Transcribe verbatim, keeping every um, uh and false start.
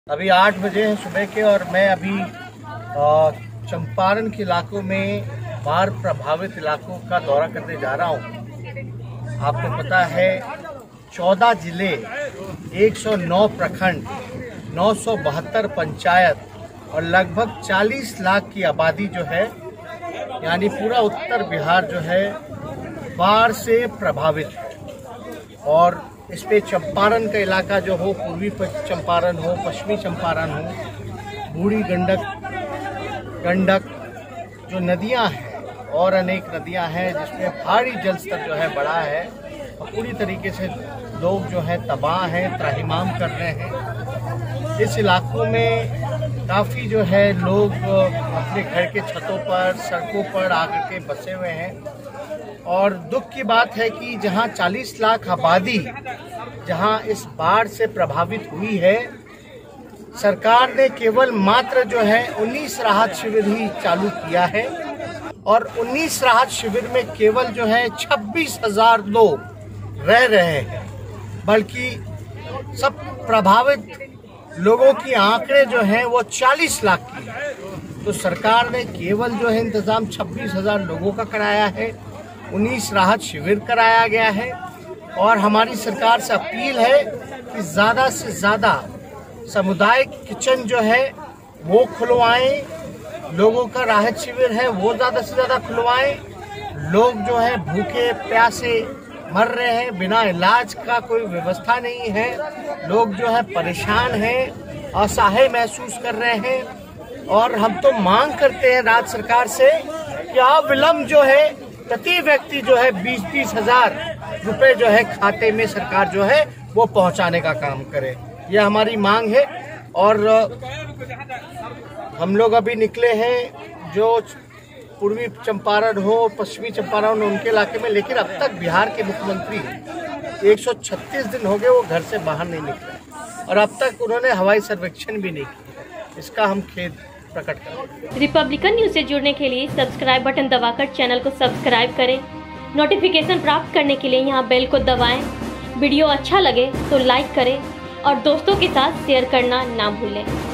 अभी आठ बजे हैं सुबह के और मैं अभी चंपारण के इलाकों में बाढ़ प्रभावित इलाकों का दौरा करने जा रहा हूं। आपको पता है चौदह जिले, एक सौ नौ प्रखंड, नौ सौ बहत्तर पंचायत और लगभग चालीस लाख की आबादी जो है, यानी पूरा उत्तर बिहार जो है बाढ़ से प्रभावित है। और इस पे चंपारण का इलाका जो हो, पूर्वी चंपारण हो, पश्चिमी चंपारण हो, बूढ़ी गंडक गंडक जो नदियां हैं और अनेक नदियां हैं जिसमें भारी जल स्तर जो है बढ़ा है और पूरी तरीके से लोग जो है तबाह हैं, त्राहिमाम कर रहे हैं। इस इलाकों में काफ़ी जो है लोग अपने घर के छतों पर, सड़कों पर आकर के बसे हुए हैं। और दुख की बात है कि जहां चालीस लाख आबादी जहां इस बाढ़ से प्रभावित हुई है, सरकार ने केवल मात्र जो है उन्नीस राहत शिविर ही चालू किया है और उन्नीस राहत शिविर में केवल जो है छब्बीस हजार लोग रह रहे हैं, बल्कि सब प्रभावित लोगों की आंकड़े जो हैं वो चालीस लाख की है। तो सरकार ने केवल जो है इंतजाम छब्बीस हजार लोगों का कराया है, उन्नीस राहत शिविर कराया गया है। और हमारी सरकार से अपील है कि ज़्यादा से ज़्यादा सामुदायिक किचन जो है वो खुलवाएं, लोगों का राहत शिविर है वो ज़्यादा से ज़्यादा खुलवाएं। लोग जो है भूखे प्यासे मर रहे हैं, बिना इलाज का कोई व्यवस्था नहीं है, लोग जो है परेशान हैं, असहाय महसूस कर रहे हैं। और हम तो मांग करते हैं राज्य सरकार से कि अविलंब जो है प्रति व्यक्ति जो है बीस बीस हजार रुपए जो है खाते में सरकार जो है वो पहुंचाने का काम करे। यह हमारी मांग है। और हम लोग अभी निकले हैं जो पूर्वी चंपारण हो, पश्चिमी चंपारण हो, उनके इलाके में, लेकिन अब तक बिहार के मुख्यमंत्री एक सौ छत्तीस दिन हो गए वो घर से बाहर नहीं निकले और अब तक उन्होंने हवाई सर्वेक्षण भी नहीं किया। इसका हम खेद प्रकट करें। रिपब्लिकन न्यूज से जुड़ने के लिए सब्सक्राइब बटन दबाकर चैनल को सब्सक्राइब करें। नोटिफिकेशन प्राप्त करने के लिए यहाँ बेल को दबाएं। वीडियो अच्छा लगे तो लाइक करें और दोस्तों के साथ शेयर करना ना भूलें।